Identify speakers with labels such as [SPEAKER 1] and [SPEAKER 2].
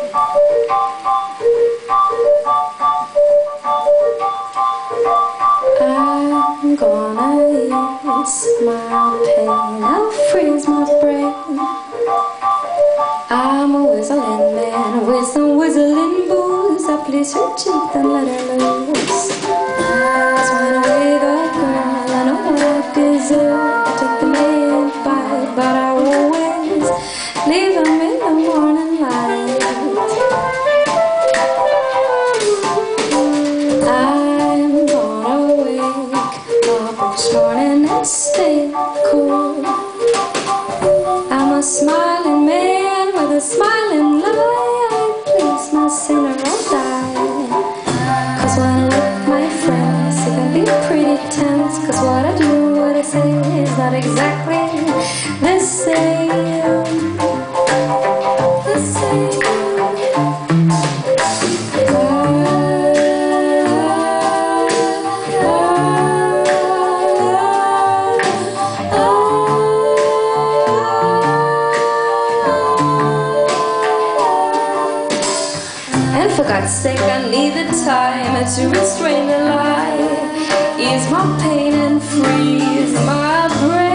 [SPEAKER 1] I'm gonna ease my pain, I'll freeze my brain. I'm a whistling man with some whistling booze. I please her cheek, then let her loose. That's when I wake up, girl, I know what I deserve. I take the main bite, but I always leave them in the morning light. I'm gonna wake up each morning and stay cool. I'm a smiling man with a smiling lie. Please, my sinner, I'll die. Cause when I look my friends, it can be pretty tense. Cause what I do, what I say is not exactly the same. The same. And for God's sake, I need the time to restrain the lie, ease my pain and freeze my brain.